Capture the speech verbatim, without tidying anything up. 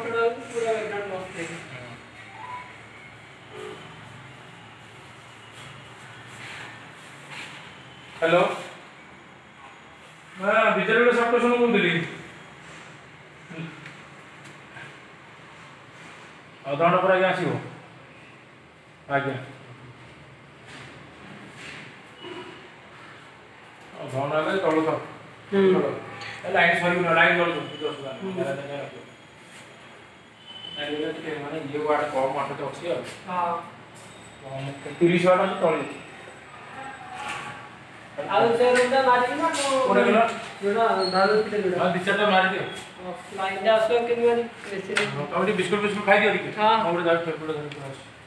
Photo पूरा background मस्त है। हेलो हां विजय रे सब क्वेश्चन को दिली अधघंटा पर आगे आसिबो आज्ञा अधघंटा आगे तळो तो हम्म लाइन सरी न लाइन जळ तो आरे के माने ये वाट कम माटे तो अछि हां तीस वाट तळे ଆଉ ସେ ରୁଣ୍ଡା ମାରିବି ନା କୋଡେ କିଲୋ ଯୋଡା ଧାନ କିତେ ଯୋଡା हां दिचटा मार दियो लाइन दा आसो केनी मारी बेसी हम बिस्कुट बिस्कुट खाई दियो हां हमरे जाय फेर पड़े